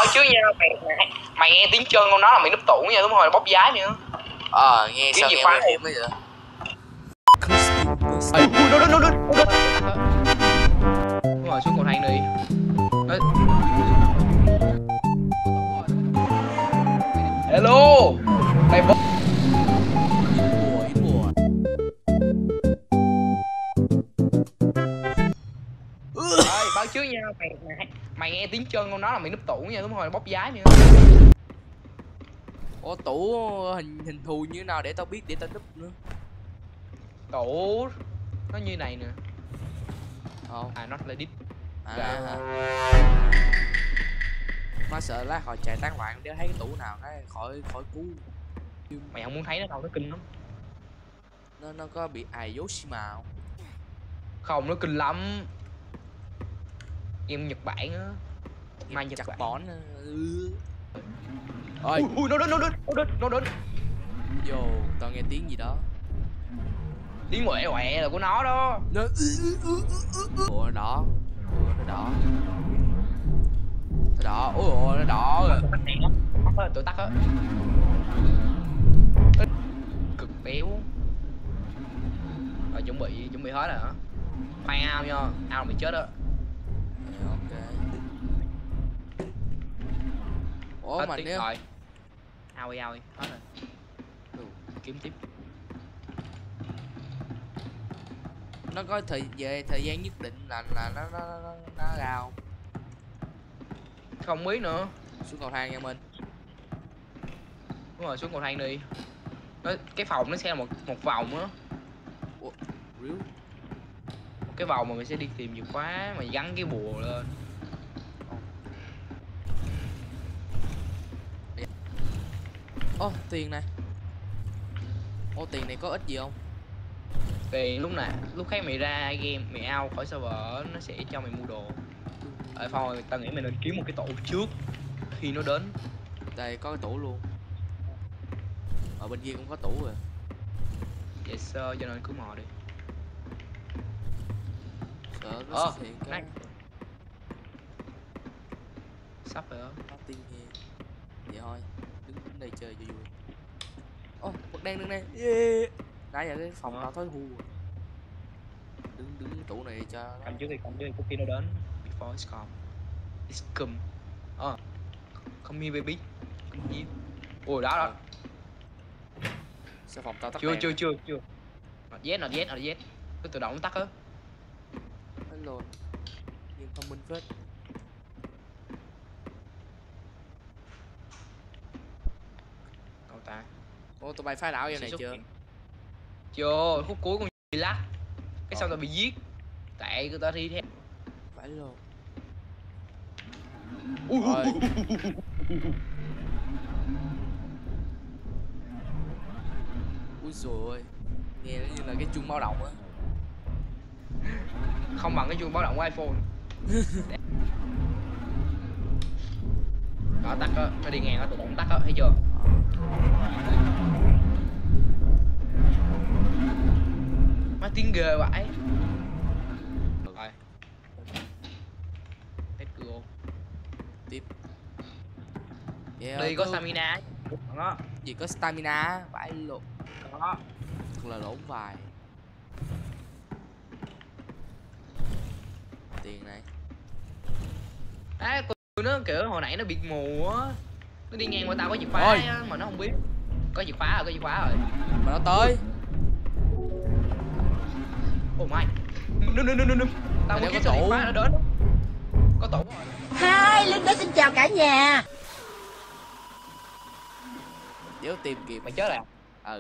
báo trước nha, mày nghe tiếng chân con nó là mày núp tủ nha, đúng không? Bóp giái nữa. Nghe sao nghe nguy hiểm bây giờ. Đúng rồi, xuống cầu thang đi. Hello. Mày bóp. Báo trước nha, mày nghe tiếng chân con nó là mày núp tủ nha, đúng không? Bóp giái nữa. Ủa tủ hình thù như nào để tao biết để tao núp nữa. Tủ nó như này nè. Nó là đít. Má sợ lát hồi chạy tán loạn để thấy cái tủ nào cái khỏi cứu. Mày không muốn thấy nó đâu, nó kinh lắm. Nó có bị Ayoshima không? Không, nó kinh lắm. Em Nhật Bản á. Mai Nhật Bản. Bón. Ui, nó đến. Vô, tao nghe tiếng gì đó. Tiếng quẹ quẹ là của nó đó. Ủa nó đỏ. Ủa nó đỏ rồi. Tụi tắt á. Cực béo. Rồi chuẩn bị hết rồi hả? Khoan ao nha, ao bị chết đó. Ok. Ủa mà nếu rồi. Ao đi, hết rồi. Kiếm tiếp. Nó có thời gian nhất định là nó ra không? Không biết nữa. Xuống cầu thang nha Minh. Đúng rồi, xuống cầu thang đi. Cái phòng nó sẽ là một vòng á. Ủa, real? Một cái vòng mà mình sẽ đi tìm chìa khóa, mà gắn cái bùa lên. Tiền này. Tiền này có ích gì không? Tiền lúc khác mày ra game, mày out khỏi server nó sẽ cho mày mua đồ. Thôi tao nghĩ mày nên kiếm một cái tủ trước khi nó đến. Đây có cái tủ luôn. Ở bên kia cũng có tủ rồi. Yes sir, cho nên cứ mò đi. Sợ nó xuất hiện cái sắp rồi đó. Nó tiên nghe. Vậy thôi, đứng đây chơi cho vui. Bật đèn đứng đây. Yeah. Nãy giờ cái phòng tao thối hu. Đứng tủ này cho cầm trước đi khi nó đến. Before it's come. It's come. Come here baby. Come here. Ôi đó. Sao phòng tao tắt chưa. đèn? Not yet. Cứ tự động nó tắt á. Hello. Nhưng thông minh phết. Cậu ta. Tụi bay phá đảo game này chưa? Chưa, khúc cuối con bị lắc. Cái xong tao bị giết. Tại người ta đi theo. Phải luôn. Ui dồi, nghe nó như là cái chuông báo động á. Không bằng cái chuông báo động của iPhone. Đó tắt á, nó đi ngang nó tự động tắt á, thấy chưa? Má tiếng ghê vậy. Rồi. Let's go. Tiếp. Đi có stamina. Đó. Gì có stamina, vãi lộn. Đó. Thật là lộn vài. Tiền này. Nó kiểu hồi nãy nó bị mù á. Nó đi ngang qua tao có chìa khóa á, mà nó không biết. Có chìa khóa rồi. Mà nó tới. Oh my. No. Tao muốn kiếm chìa khóa nó đến. Có tủ rồi. Hi, Linh đó xin chào cả nhà. Nếu tìm kịp mày chết à?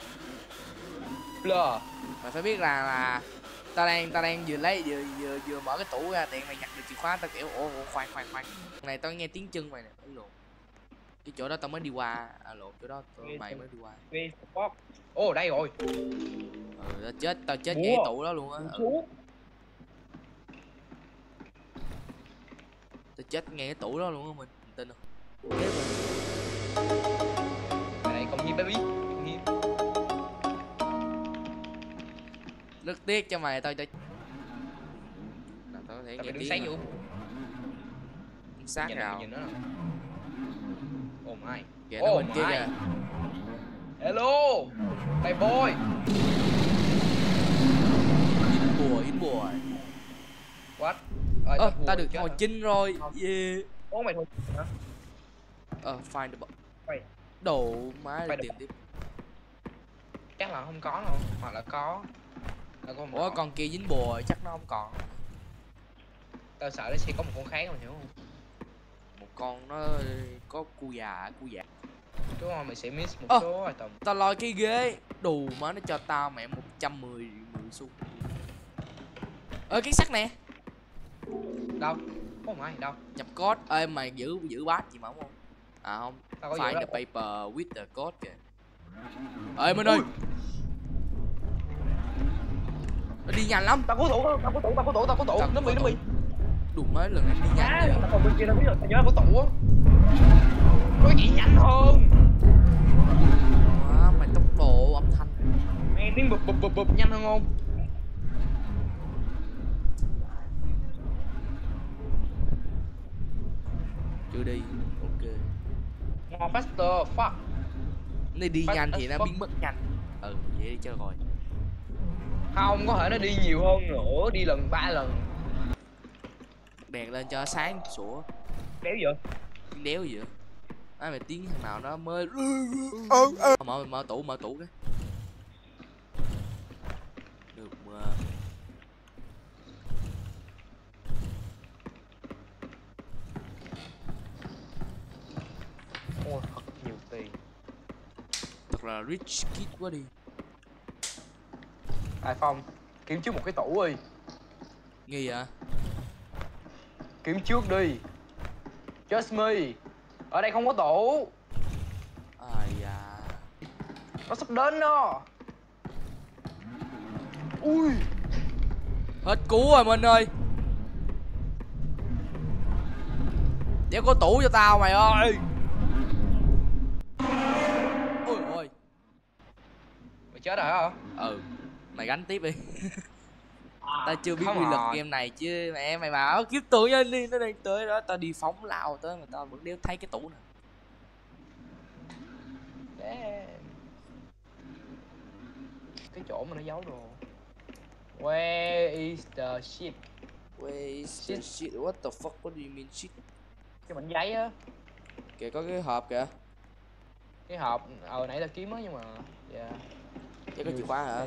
Lờ. Mày phải biết là tao đang vừa mở cái tủ ra, tiện mày nhặt được chìa khóa, tao kiểu khoan này tao nghe tiếng chân mày nè. Cái chỗ đó tao mới đi qua. Chỗ đó mày mới đi qua. Đây rồi. Tao chết ngay tủ đó luôn á. Tao chết ngay cái tủ đó luôn á, mình tin không? Này công nhiên baby. Rất tiếc cho mày, tao có thể nghe tiếng. Sáng vô. Sát nào. my. Kìa nó bên kia my. kìa. Hello. Hey boy. Ít bùa. What? Ta được hồi chinh rồi. Yeah. Ủa mày thôi hả? Find the box. Wait. Đồ má để tìm tiếp. Chắc là không có đâu, hoặc là có. Ủa con kia dính bùa chắc nó không còn. Tao sợ nó sẽ có một con khác mà hiểu không? Một con nó có cu già. Đúng rồi, mày sẽ miss một số item. Tao lôi cái ghế. Đù má nó cho tao mẹ 110 xu. Cái sắt nè. Đâu? Không ai đâu. Nhập code. Ê mày giữ bát gì mà không? À không. Tao có Find the giữ paper with the code kìa. Ê Minh ơi. Nó đi nhanh lắm. Tao cố tủ. Nó bị. Đủ mấy lần nó đi nhanh vậy. Tao còn bên kia tao biết rồi, tao nhớ cố tủ á. Có gì nhanh hơn. Mày tốc độ âm thanh. Mày tiếng bụp nhanh hơn không? Chưa đi. Ok. More faster, fuck. Nó đi nhanh thì nó biến mất nhanh. Vậy đi chơi rồi. Không, có thể nó đi nhiều hơn nữa, đi lần 3 lần. Đèn lên cho sáng sủa. Đéo vậy? Đéo vậy? Mày tiếng thằng nào nó mới mở tủ cái. Được mà. Ôi, thật nhiều tiền. Thật là rich kid quá đi. Phong, kiếm trước một cái tủ đi. Nghi vậy? Kiếm trước đi. Just me. Ở đây không có tủ. Da. Nó sắp đến đó. Ui. Hết cứu rồi Minh ơi. Đéo có tủ cho tao mày ơi. Ôi. Mày chết rồi hả? Mày gánh tiếp đi. Tao chưa biết Come quy luật on. game này chứ mày bảo kiếm tủ nhanh đi, nó đang tới đó, tao đi phóng lao tới mà tao vẫn đéo thấy cái tủ này. Cái chỗ mà nó giấu đồ. Where is the shit? Where is the shit? What the fuck? What do you mean shit? Cái mảnh giấy á. Kìa có cái hộp kìa. Cái hộp nãy tao kiếm á nhưng mà Chắc có chìa khóa hả?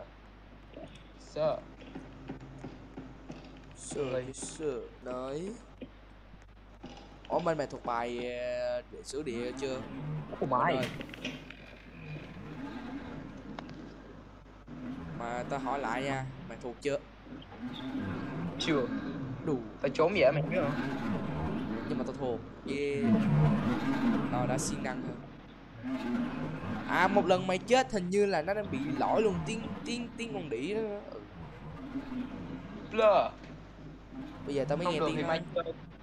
Sơ nói. Ủa bên mày thuộc bài sử địa chưa? mày. Mà tao hỏi lại nha, mày thuộc chưa? Chưa. Đủ. Tao trốn vậy mày biết không? Nhưng mà tao thuộc. Yeah. Tao đã siêng năng hơn. À một lần mày chết hình như là nó đang bị lỗi luôn tiếng con đĩ đó. Blur. Bây giờ tao mới nghe tiếng nói.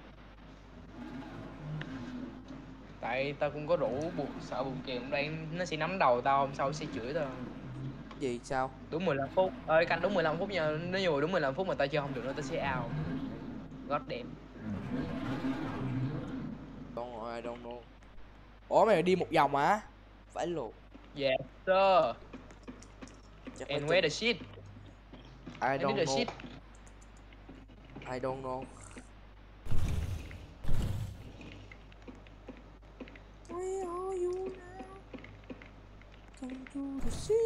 Tại tao cũng có rủ sợ buồn kèm đây nó sẽ nắm đầu tao hôm sau sẽ chửi tao. Gì sao? Đúng 15 phút. Canh đúng 15 phút nha. Nếu như đúng 15 phút mà tao chơi không được nữa tao sẽ out. God damn. I don't know. Ủa mày đi một vòng hả? Phải luôn. Yes sir. Chắc And where the shit? I don't know. Shit. I don't know. Where are you now? Come to the sea.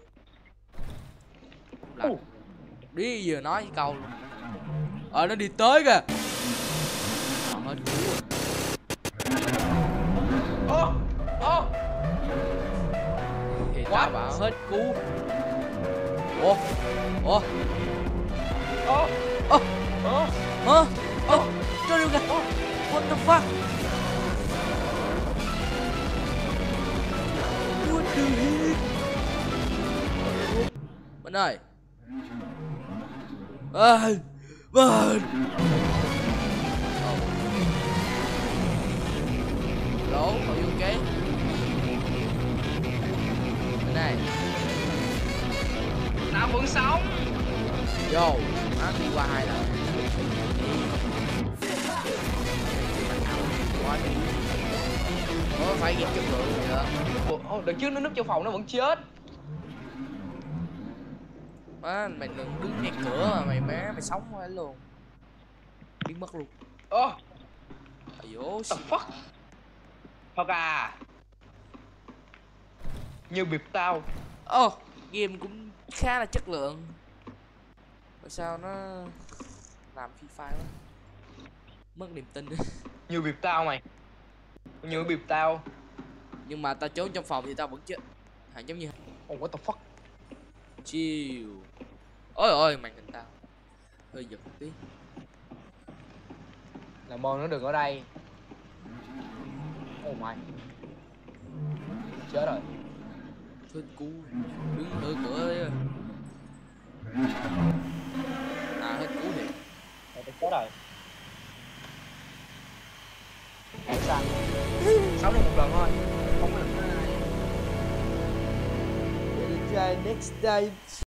Lạnh. Đi giờ nói câu luôn. Nó đi tới kìa. Hết cứu rồi. Thì tao bảo hết cứu. Cho điều kìa. What the fuck? What the heck? Mình ơi. Mình. Hello, are you okay? Bên này. Tao vẫn sống. Yo, má đi qua 2 lần. Quá đi. Ủa phải game chất lượng vậy. Ủa, đợt trước nó núp trong phòng nó vẫn chết. Má mày đừng đứng ngay cửa mà mày sống quá luôn. Biến mất luôn. Ơ, Ayo the fuck. Thật à. Như bịp tao. Game cũng khá là chất lượng. Mà sao nó làm Free Fire quá. Mất niềm tin. Như bịp tao mày. Như bịp tao. Nhưng mà tao trốn trong phòng thì tao vẫn chết. Hả giống như Oh, what the fuck. chill. Ôi ôi màn hình tao hơi giật một tí. Làm ơn nó đừng ở đây. Oh my. Chết rồi. Thôi cú đứng ở cửa đi. À hết cú thiệt. Tôi chết rồi. Sao? Sống được một lần thôi. Không có lần thứ hai. Try next time.